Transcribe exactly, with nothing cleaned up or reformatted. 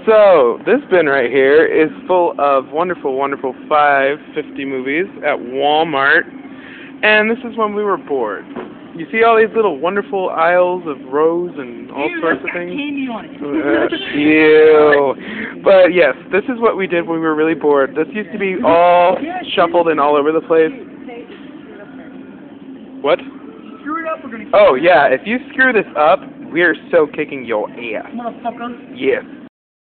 So, this bin right here is full of wonderful, wonderful five fifty movies at Wal-Mart. And this is when we were bored. You see all these little wonderful aisles of rows and all Ew, sorts that's of got things? candy on it. Uh, ew. But yes, this is what we did when we were really bored. This used to be all shuffled and all over the place. What? Screw it up, we're gonna Oh yeah, if you screw this up, we are so kicking your ass. motherfucker. Yes.